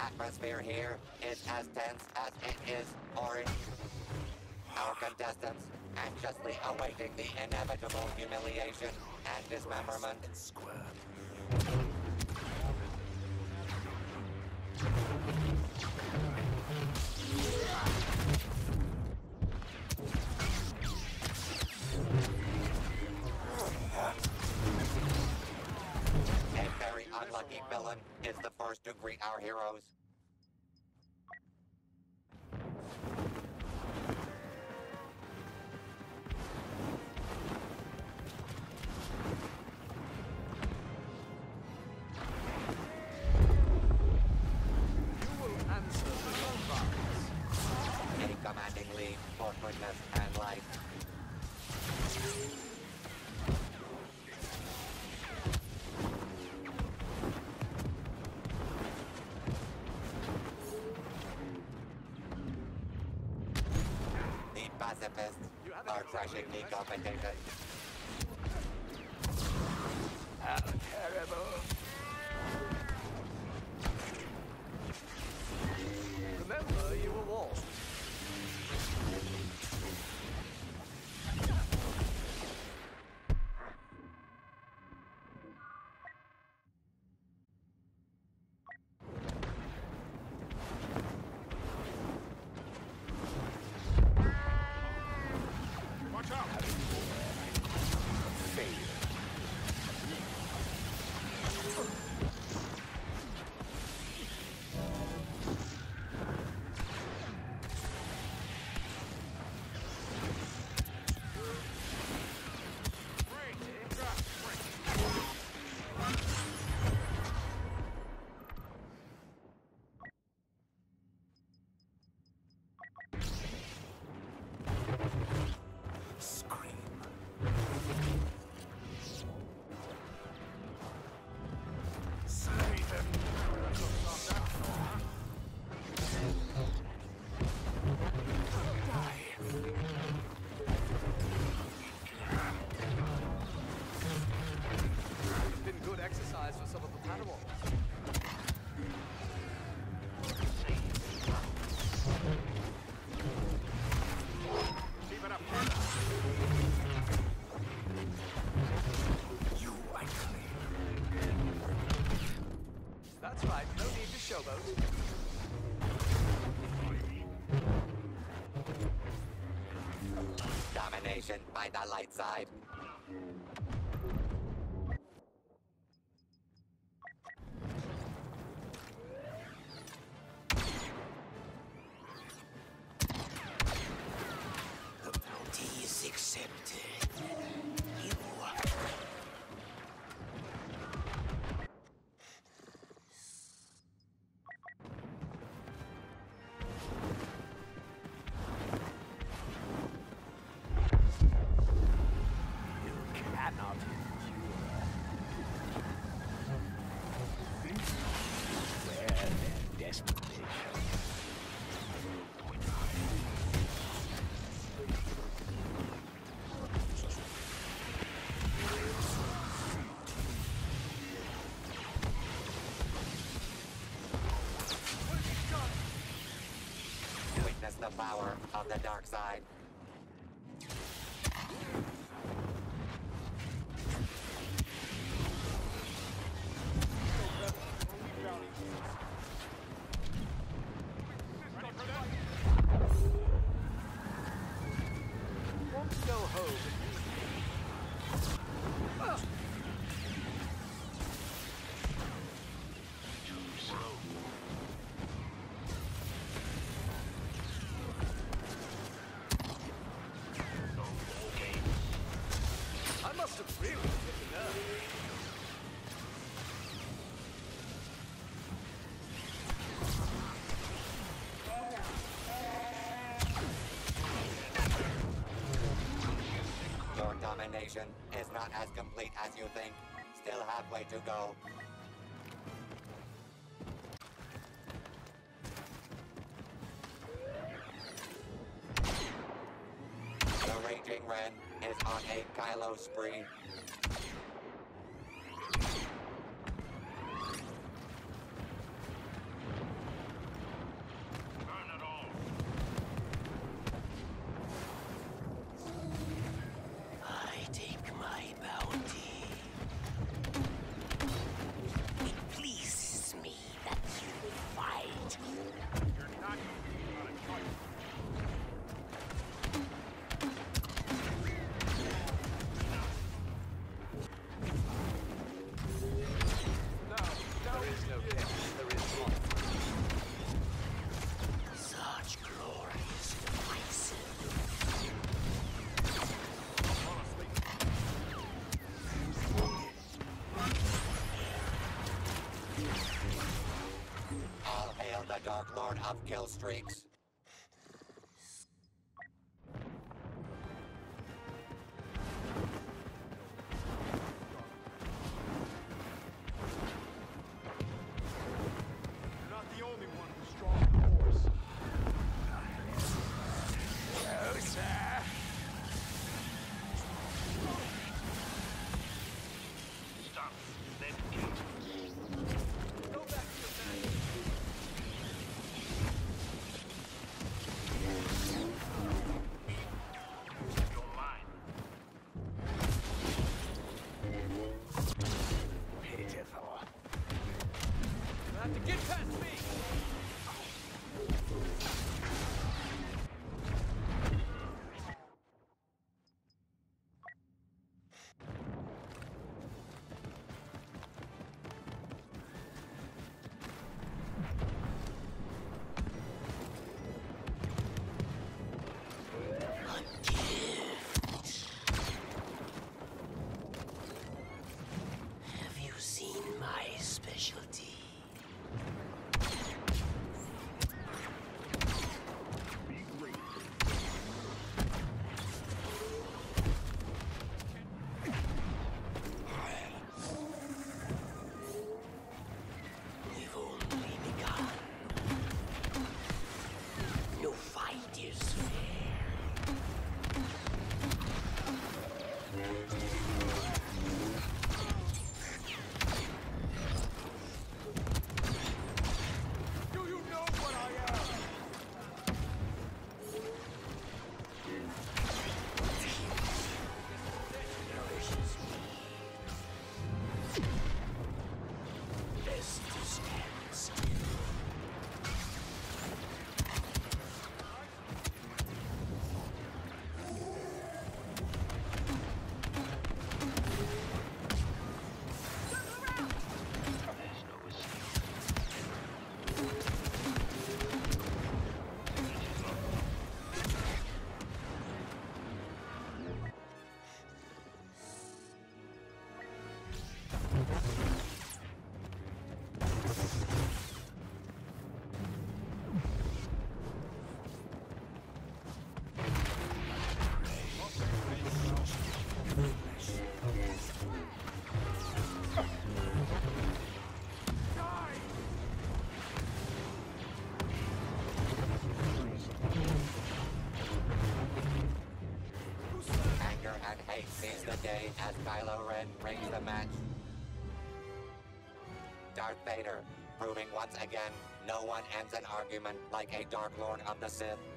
atmosphere here is as tense as it is orange. Our contestants, anxiously awaiting the inevitable humiliation and dismemberment. A very unlucky villain is the first to greet our heroes. A commanding lead for goodness and life. The pacifists are crushing the competition. How terrible. Remember, you were lost. Watch out! Failure. Been good exercise for some of the Padawans. Keep it up. You, I claim. That's right, no need to showboat. Domination by the light side. The bounty is accepted. You... cannot endure. Where their desperation. Witness the power of the dark side. Ready for that? Want to go home? I must have really hit the nerve. Your domination is not as complete as you think. Still halfway to go. The Raging Ren is on a Kylo spree. Dark Lord of kill streaks. You're not the only one who's strong in force. Stop. Then kill. Go back to your man. You're mine. Pitiful. You have to get past me! Have you seen my specialty? We've only begun. No fight is fair. Do you know what I am? Nourishes me. Best to stand still. There's no escape. Anger and hate seize the day as Kylo Ren brings the match. Darth Vader, proving once again, no one ends an argument like a Dark Lord of the Sith.